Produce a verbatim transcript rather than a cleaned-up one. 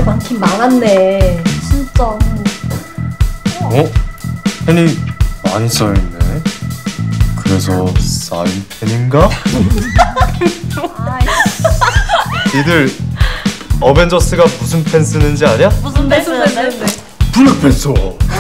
게 많긴 많았네. 진짜. 어? 펜이 많이 쌓여있네. 그래서 사인 펜인가? 니들 어벤져스가 무슨 펜 쓰는지 아냐? 무슨 펜 쓰는데? 블랙 펜 써.